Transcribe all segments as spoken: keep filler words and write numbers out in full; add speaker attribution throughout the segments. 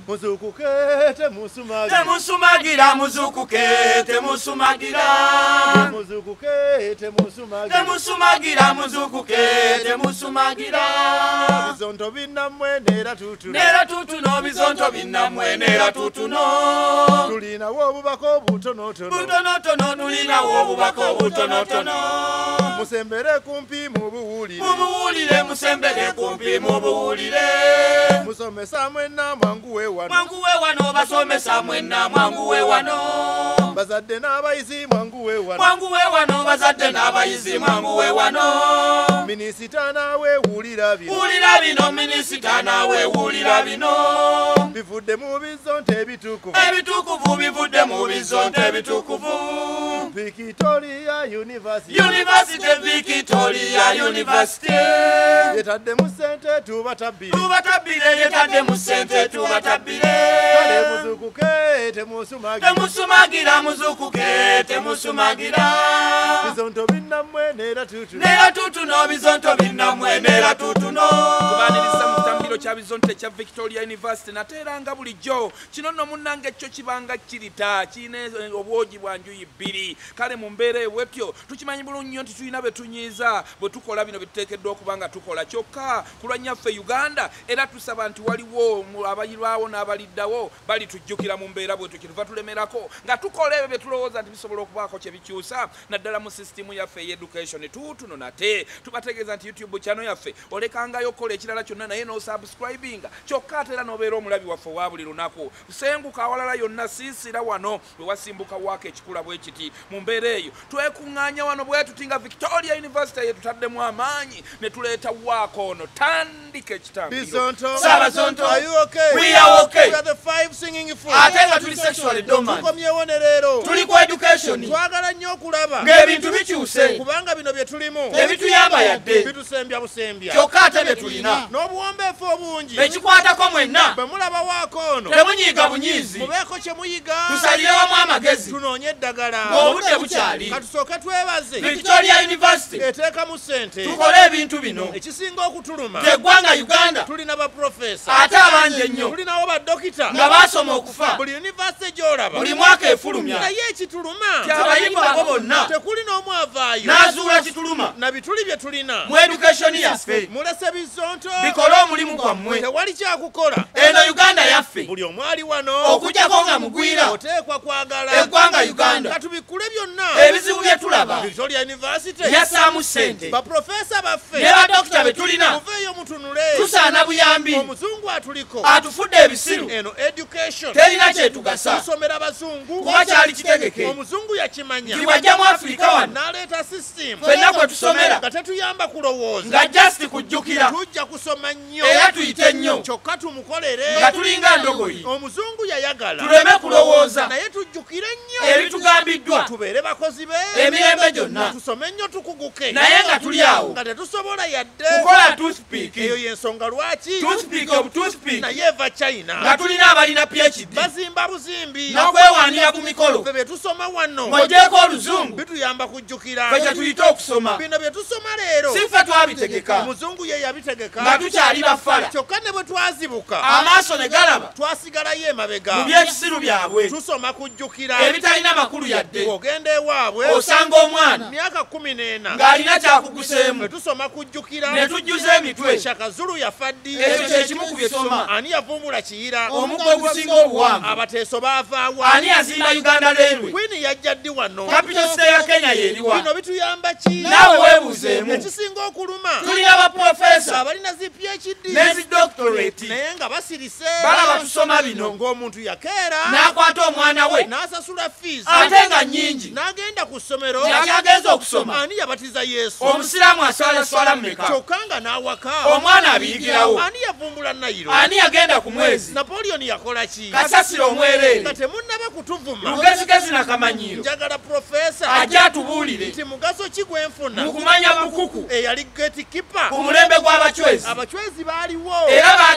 Speaker 1: muzukuke temusumagira
Speaker 2: temusumagira muzukuke temusumagira
Speaker 1: muzukuke temusumagira
Speaker 2: temusumagira muzukuke temusumagira
Speaker 1: bizonto binamwe nera tutuno
Speaker 2: nera tutuno bizonto binamwe nera tutuno
Speaker 1: tulinawo obubako butonotono
Speaker 2: butonotono tulinawo obubako butonotono
Speaker 1: musembere kumpi mu buwulire
Speaker 2: mu buwulire musembere kumpi mu buwulire
Speaker 1: musomesa mwenna mwangu we wano
Speaker 2: mwangu we wano basomesa mwenna mwangu we wano
Speaker 1: bazadde n'abayizi mwangu we wano
Speaker 2: mwangu we wano bazadde n'abayizi mwangu we wano
Speaker 1: minisita nawe wulira bino
Speaker 2: wulira bino minisita nawe wulira bino
Speaker 1: bivudde mu bizonto ebitukuvu
Speaker 2: ebitukuvu bivudde mu bizonto ebitukuvu
Speaker 1: Victoria University
Speaker 2: University Victoria University
Speaker 1: yetadde mu ssente tubatabbire
Speaker 2: tubatabbire yetadde mu ssente tubatabbire
Speaker 1: kale muzukuke temusumagira
Speaker 2: temusumagira muzukuke temusumagira
Speaker 1: bizonto binnammwe nera tutuno
Speaker 2: nera tutuno bizonto binnammwe nera tutuno
Speaker 3: tubaniriza mu kitambiro kya bizonto ekya Victoria University nateeranga bulijjo kino nno munnange ekyo kibanga kirita kiina obwogi bwa njuyi bbiri kale mu mbeera ewetyo tukimanyi bulungi nnyo nti tulina be tunyiiza bwe tukola bino bye tuteekeddwa okuba nga tukola kyokka ku lwanyaffe Uganda era tusaba nti waliwo abayirwawo n'abaliddawo bali tujjukira mu mbeera bwetyo kyetuva tulemerako nga tukola ebyo bye tulowooza nti bisobola okubaako kye bikyusa naddala mu sisitimu yaffe ey'education tuutuno nate tubategeeza nti YouTube channel yaffe olekangayo okukola ekirala kyonna naye n'osubscribinga kyokka ate era n'obeera omulabi waffe owa buli lunaku senguka awalala yonna siisira wano we wasimbuka waako ekikula bwe kiti mu mbeera eyo twekuŋŋaanya wano bwe tutinga Victoria University yetutaddemu amaanyi ne tuleeta waako ono tandika ekitambiro
Speaker 1: bizonto
Speaker 2: Sabazonto
Speaker 1: are you okay
Speaker 2: we are okay
Speaker 1: we are the five singing fools
Speaker 2: ate nga tuli sexually dominant
Speaker 1: tukomyewo ne leero
Speaker 2: tuli ku education
Speaker 1: twagala nnyo okulaba
Speaker 2: ng'ebintu bikyuse
Speaker 1: kubanga bino bye tulimu
Speaker 2: tebituyamba yadde
Speaker 1: bitusembya busembya
Speaker 2: kyokka ate bye tulina
Speaker 1: n'obuwombeefu obungi
Speaker 2: ekikwatako mwenna
Speaker 1: bwe mulaba waako ono
Speaker 2: temunyiiga bunyiizi
Speaker 1: mubeeko kye muyiga
Speaker 2: tusalire wamu amagezi
Speaker 1: tunoonye eddagala
Speaker 2: ng'obudde bukyali
Speaker 1: katusooke twebaze
Speaker 2: Victoria University
Speaker 1: eteeka mu ssente
Speaker 2: tukole ebintu bino
Speaker 1: ekisinga okutuluma
Speaker 2: teggwanga Uganda
Speaker 1: tulina baprofesa
Speaker 2: ate abangi ennyo
Speaker 1: tulinawo baddokita
Speaker 2: nga baasoma okufa
Speaker 1: buli yunivasite gy'olaba
Speaker 2: buli mwaka efulumya
Speaker 1: naye ekituluma
Speaker 2: ti abayivu abo bonna
Speaker 1: tekuli n'omu avaayo
Speaker 2: n'azuula kituluma
Speaker 1: na bituli bye tulina
Speaker 2: mu education yaffe
Speaker 1: mulese bizonto
Speaker 2: bikole omulimu gwammwe
Speaker 1: tewali kyakukola
Speaker 2: eno Uganda yaffe
Speaker 1: buli omu ali wano
Speaker 2: okujjako nga mugwira
Speaker 1: oteekwa kwagala
Speaker 2: eggwanga Uganda
Speaker 1: katubikule byonna
Speaker 2: ebizibu bye tulaba
Speaker 1: Victoria University
Speaker 2: yassaamu ssente
Speaker 1: baprofesa baffe
Speaker 2: ne badokita be tulina
Speaker 1: muveeyo mutunule
Speaker 2: tusaana buyambi
Speaker 1: omuzungu atuliko
Speaker 2: atufudde ebisiru
Speaker 1: eno education
Speaker 2: terina kyetugasa
Speaker 1: tusomera abazungu
Speaker 2: kuba kyali kitegeke
Speaker 1: omuzungu yakimanya
Speaker 2: kiwajja mu Afirika wano
Speaker 1: n'aleeta system
Speaker 2: ffenna kwe tusomera
Speaker 1: nga tetuyamba kulowooza
Speaker 2: nga just kujjukira
Speaker 1: tujja kusoma nnyo
Speaker 2: era tuyite nnyo
Speaker 1: kyokka tumukolere
Speaker 2: nga tulinga ndogoyi
Speaker 1: omuzungu yayagala
Speaker 2: tuleme kulowooza
Speaker 1: naye tujjukire nnyo
Speaker 2: ebitugambiddwa
Speaker 1: tubeere bakozi be
Speaker 2: emirembe gyonna
Speaker 1: tusome nnyo tukuguke
Speaker 2: naye nga tuli awo
Speaker 1: nga tetusobola yadde
Speaker 2: kukola toothpick
Speaker 1: eyo y'ensonga lwaki
Speaker 2: toothpick of toothpick
Speaker 1: naye eva China
Speaker 2: nga tulina abalina P H D
Speaker 1: bazimba buzimbi
Speaker 2: n'okwewaanira ku mikolo
Speaker 1: ffe bye tusoma wano
Speaker 2: ng'ogyeko oluzungu
Speaker 1: bituyamba kujjukira
Speaker 2: ffe kye tuyite okusoma
Speaker 1: bino bye tusoma leero
Speaker 2: si ffe twabitegeka
Speaker 1: omuzungu ye yabitegeka
Speaker 2: nga tukyali bafala
Speaker 1: kyokka ne bwe twazibuka
Speaker 2: amaaso ne galaba
Speaker 1: twasigalayo emabega
Speaker 2: mu byekisiru byabwe
Speaker 1: tusoma kujjukira
Speaker 2: ebitalina makulu yadde
Speaker 1: ogenda ewaabwe
Speaker 2: osanga omwana
Speaker 1: myaka kumi n'ena
Speaker 2: ng'alina kyakuguseemu
Speaker 1: bwe tusoma kujjukira
Speaker 2: ne tujjuza emitwe
Speaker 1: Shaka Zulu yafa ddi
Speaker 2: ekyo kye kimu ku bye tusoma
Speaker 1: ani yavumbula kiyira
Speaker 2: omuggo ogusinga obuwanvu
Speaker 1: abateeso baavaawa
Speaker 2: ani yazimba Uganda Railway
Speaker 1: Queen yajja ddi wano
Speaker 2: capital city ya Kenya yeriwa
Speaker 1: bino bituyamba ki
Speaker 2: naawe weebuuzeemu
Speaker 1: ekisinga okuluma
Speaker 2: tulina baprofesa
Speaker 1: abalina zi P H D
Speaker 2: n'ezi doctorate
Speaker 1: naye nga basirise
Speaker 2: balaba tusoma bino
Speaker 1: ng'omuntu yakeera
Speaker 2: n'akwata omwana we
Speaker 1: n'asasula fees
Speaker 2: ate nga nnyingi
Speaker 1: n'agenda ku ssomero
Speaker 2: yakyagenza okusoma
Speaker 1: ani yabatiza Yesu
Speaker 2: omusiraamu aswala swala mmeka
Speaker 1: kyokka nga n'awaka
Speaker 2: omwana abiyigirawo
Speaker 1: ani yavumbula Nayiro
Speaker 2: ani yagenda ku mwezi
Speaker 1: Napoleon yakola ki
Speaker 2: kasasira omwereere
Speaker 1: nga temunnaba kutuvuma
Speaker 2: lugezigezi n'akamanyiiro
Speaker 1: njagala profesa
Speaker 2: ajja atubuulire
Speaker 1: nti mugaso ki gwenfuna
Speaker 2: mu kumanya bukuku
Speaker 1: eyali gatekeeper
Speaker 2: ku mulembe gw'abacwezi
Speaker 1: abacwezi baaliwo
Speaker 2: era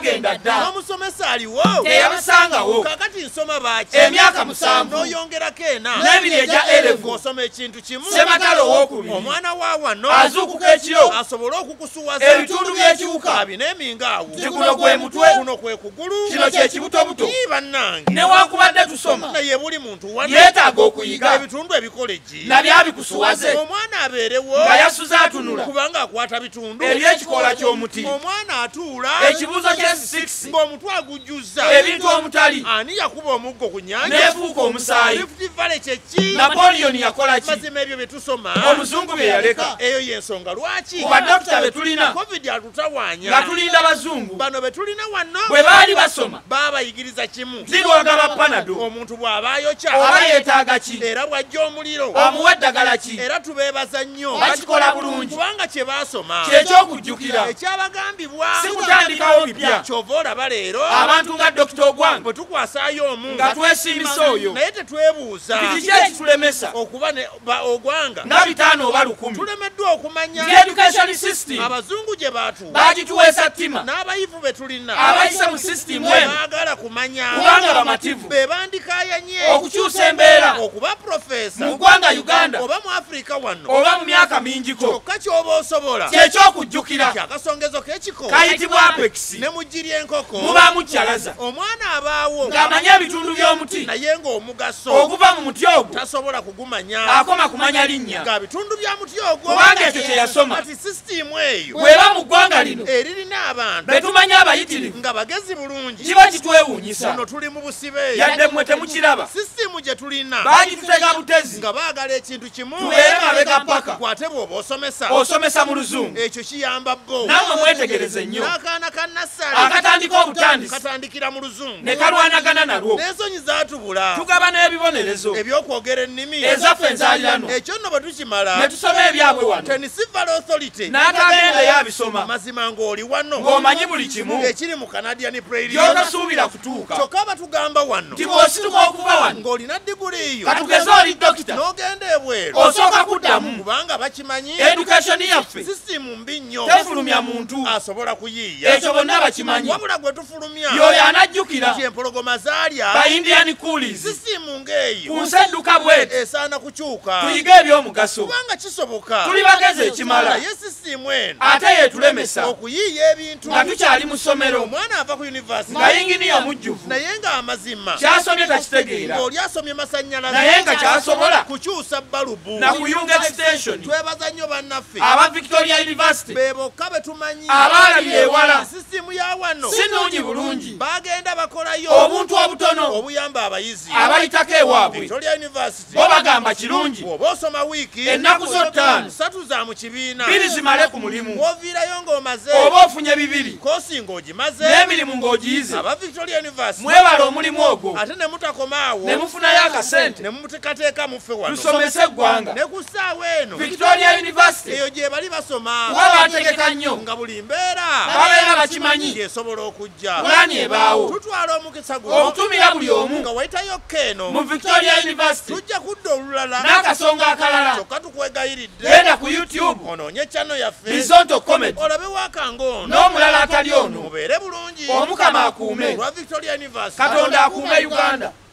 Speaker 3: bagenda dda
Speaker 1: n'omusomesa aliwo
Speaker 3: teyabasangawo
Speaker 1: kakati nsoma baki
Speaker 3: emyaka musanvu
Speaker 1: n'oyongerako ena
Speaker 3: n'ebiri egya elevu
Speaker 1: osoma ekintu kimu
Speaker 3: sematalo owokubiri
Speaker 1: omwana wa wano
Speaker 3: azuukuka ekiro
Speaker 1: asobole okukusuwaza
Speaker 3: ebitundu by'ekiwuka
Speaker 1: abina emingaawo
Speaker 3: nti guno gwe mutwe
Speaker 1: kuno kwe kugulu
Speaker 3: kino kye kibutobuto
Speaker 1: Ii bannange
Speaker 3: newankubadde tusoma
Speaker 1: naye buli muntu wano
Speaker 3: yeetaaga okuyiga
Speaker 1: ebitundu ebikoleji
Speaker 3: nabyabikusuwaze
Speaker 1: omwana abeerewo
Speaker 3: nga yasuze atunula
Speaker 1: kubanga akwata bitundu
Speaker 3: eby'ekikoola ky'omuti
Speaker 1: omwana atuula
Speaker 3: ekibuuzo kye six
Speaker 1: ng'omutwe agujjuza
Speaker 3: ebintu omutali
Speaker 1: ani yakuba omuggo ku nyanja
Speaker 3: n'efuuka omusaayi
Speaker 1: Rift Valley kye ki
Speaker 3: napoleoni yakola ki
Speaker 1: mazima ebyo bye tusoma
Speaker 3: omuzungu bye yaleka
Speaker 1: eyo y'ensonga lwaki
Speaker 3: ku badokita be tulina
Speaker 1: covid alutawaanya
Speaker 3: nga tulinda bazungu
Speaker 1: bano be tulina wano
Speaker 3: bwe baali basoma
Speaker 1: baabayigiriza kimu
Speaker 3: zirwaga ba panado
Speaker 1: omuntu bw'aba ayokya
Speaker 3: oba yeetaaga ki
Speaker 1: era bw'ajja omuliro
Speaker 3: omuwa eddagala ki
Speaker 1: era tubeebaza nnyo
Speaker 3: bakikola bulungi
Speaker 1: kubanga kye baasoma
Speaker 3: kyekyokujjukira
Speaker 1: ekyabagambibwa
Speaker 3: si kutandikawo bipya
Speaker 1: kyova olaba leero
Speaker 3: abantu nga dokita ogwange
Speaker 1: bwe tukwasaayo omu
Speaker 3: nga twesiimisa oyo
Speaker 1: naye tetwebuuza
Speaker 3: kiki ekitulemesa
Speaker 1: okuba ne ba- ogwanga
Speaker 3: nga bitaano oba lukumi
Speaker 1: tulemeddwa okumanya
Speaker 3: nti education system
Speaker 1: abazungu gye baatuwa
Speaker 3: bagituweesa ttima
Speaker 1: n'abayivu be tulina
Speaker 3: abayise mu system eno
Speaker 1: baagala kumanya
Speaker 3: kubanga bamativu
Speaker 1: be bandikaayanye
Speaker 3: okukyusa embeera
Speaker 1: okuba profesa
Speaker 3: mu ggwanga uganda
Speaker 1: oba mu afirika wano
Speaker 3: oba mu myaka mingiko
Speaker 1: kyokka ky'oba osobola
Speaker 3: kyekyokujjukira
Speaker 1: kyakasongezo k'ekiko
Speaker 3: kayitibwa apex
Speaker 1: ne mu ggi ly'enkoko
Speaker 3: mubaamu kyalaza
Speaker 1: omwana abaawo
Speaker 3: ng'amanye ebitundu by'omuti
Speaker 1: naye ng'omugaso
Speaker 3: okuva mu muti ogwo
Speaker 1: tasobola kugumanya
Speaker 3: akoma kumanya linnya
Speaker 1: nga bitundu bya muti ogwo
Speaker 3: kubanga ekyo kye yasoma
Speaker 1: kati sisitiimu eyo
Speaker 3: bw'eba mu ggwanga lino
Speaker 1: eririna abantu
Speaker 3: be tumanya abayitirivu
Speaker 1: nga bagezi bulungi
Speaker 3: kiba kitwewuunyisa
Speaker 1: kuno tuli mu busibe
Speaker 3: yadde mmwe temukiraba
Speaker 1: sisitiimu gye tulina
Speaker 3: baagitutega butezi
Speaker 1: nga baagala ekintu kimu
Speaker 3: tubeere mabega ppaka
Speaker 1: kwate bw'oba osomesa
Speaker 3: osomesa mu luzungu
Speaker 1: ekyo kiyamba bo
Speaker 3: nammwe mwetegereze nnyo
Speaker 1: n'akaana ka nassale
Speaker 3: akatandika obutandisi
Speaker 1: katandikira mu luzungu
Speaker 3: ne kalwanagana nalwo
Speaker 1: n'ensonyi zaatubula
Speaker 3: tugaba n'ebibonerezo
Speaker 1: ebyokwogera ennimi
Speaker 3: ezaffe enzaalirano
Speaker 1: ekyo nno bwe tukimala
Speaker 3: ne tusoma ebyabwe wano
Speaker 1: tenisival authority
Speaker 3: n'atagenda yabisoma
Speaker 1: mazima ng'oli wano
Speaker 3: ng'omanyi buli kimu
Speaker 1: ekiri mu canadian prayer
Speaker 3: by'otasuubira kutuuka
Speaker 1: kyokka batugamba wano
Speaker 3: nti bw'osituka okuva wano
Speaker 1: ng'olina diguli yo
Speaker 3: katugeze oli dokita
Speaker 1: n'ogenda ebweru
Speaker 3: osooka kuddamu
Speaker 1: kubanga bakimanyi
Speaker 3: edukationi yaffe
Speaker 1: sisitimu mbi nnyo
Speaker 3: tefulumya muntu
Speaker 1: asobola kuyiiya
Speaker 3: ekyo bonna bakimanyi
Speaker 1: wabula gwe tufulumya
Speaker 3: y'oyo anajjukira
Speaker 1: nti empologoma zaalya
Speaker 3: ba indian coolies
Speaker 1: sisitimu ng'eyo
Speaker 3: ku nsedduka bweti
Speaker 1: esaana kukyuka
Speaker 3: tuyige ebyomugaso
Speaker 1: kubanga kisoboka
Speaker 3: tuli bagezi ekimala
Speaker 1: naye sisitimu eno
Speaker 3: ate yeetulemesa
Speaker 1: okuyiiya ebintu
Speaker 3: nga tukyali mu ssomero
Speaker 1: omwana ava ku yunivasite
Speaker 3: nga yinginiya omujjuvu
Speaker 1: naye ng'amazima
Speaker 3: kyasomye takitegeera
Speaker 1: ng'oli asomye masannyalaze
Speaker 3: naye nga kyasobola
Speaker 1: kukyusa balubu
Speaker 3: na kuyunga extension
Speaker 1: twebaza nnyo bannaffe
Speaker 3: aba victoria university
Speaker 1: be bokka be tumanyi
Speaker 3: abaalabira ewala
Speaker 1: sisitimu ya wano
Speaker 3: si nnungi bulungi
Speaker 1: bagenda bakolayo
Speaker 3: obuntu obutono
Speaker 1: obuyamba abayizi
Speaker 3: abayitako ewaabwe
Speaker 1: victoria university
Speaker 3: bo bagamba kirungi
Speaker 1: bw'oba osoma wiiki
Speaker 3: ennaku zo ttaano
Speaker 1: ssatu za mu kibiina
Speaker 3: bbiri zimale ku mulimu
Speaker 1: bw'oviirayo ng'omaze
Speaker 3: oba ofunye bibiri
Speaker 1: koosi ng'ogimaze
Speaker 3: n'emirimu ng'ogiyize
Speaker 1: aba victoria university
Speaker 3: mwebala omulimu ogwo
Speaker 1: ate ne mutakomaawo
Speaker 3: ne mufunayo akasente
Speaker 1: ne mumuteekateeka muffe wano
Speaker 3: tusomese eggwanga
Speaker 1: ne ku ssaawa eno
Speaker 3: victoria university
Speaker 1: eyo gye bali basoma
Speaker 3: kuba bategeka nnyo
Speaker 1: nga buli mbeera
Speaker 3: babeera bakimanyi
Speaker 1: gyesobola okujja
Speaker 3: pulaani ebaawo
Speaker 1: tutwala omukisa guno
Speaker 3: okutumira buli omu
Speaker 1: nga wayitayokko eno
Speaker 3: mu victoria university
Speaker 1: tujja kudda olulala
Speaker 3: n'akasonga akalala
Speaker 1: kyokka tukwegayiridde
Speaker 3: genda ku youtube
Speaker 1: onoonye channel yaffe
Speaker 3: horizontal comedy
Speaker 1: olabe waakanga ono
Speaker 3: n'omulala atali ono
Speaker 1: mubeere bulungi
Speaker 3: omukama akuume
Speaker 1: olwa victoria university
Speaker 3: katonda akuume uganda